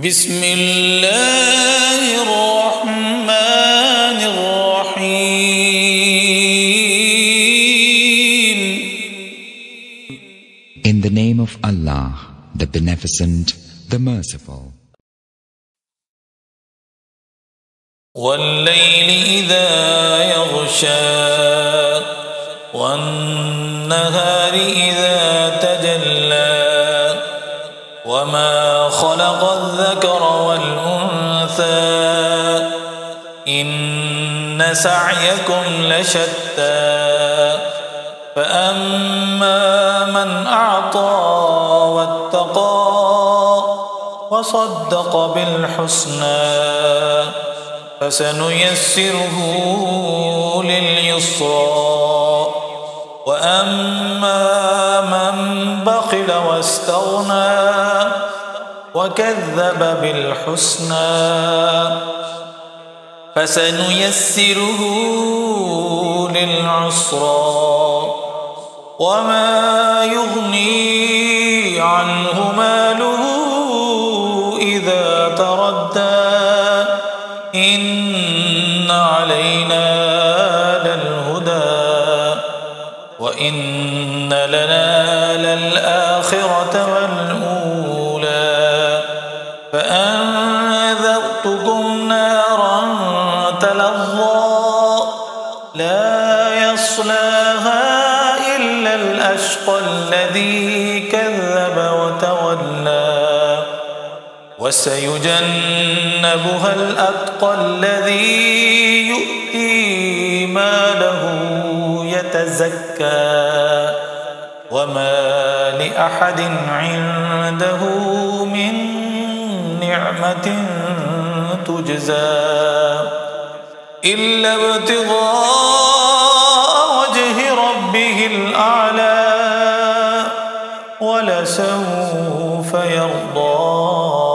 بسم الله الرحمن الرحيم. In the name of Allah, the Beneficent, the Merciful. والليل إذا يغشى والنهار إذا تجلى وما خلق الذكر والأنثى إن سعيكم لشتى فأما من أعطى واتقى وصدق بالحسنى فسنيسره لليسرى وأما من بخل واستغنى وكذب بالحسنى فسنيسره للعسرى وما يغني عنه ماله إذا تردى إن علينا للهدى وإن لنا للآخرة والأولى فأنذرتكم نارا تلظى لا يصلاها إلا الأشقى الذي كذب وتولى وسيجنبها الأتقى الذي يؤتي ماله يتزكى وما لأحد عنده من نعمة تجزى إلا ابتغاء وجه ربه الأعلى ولسوف يرضى.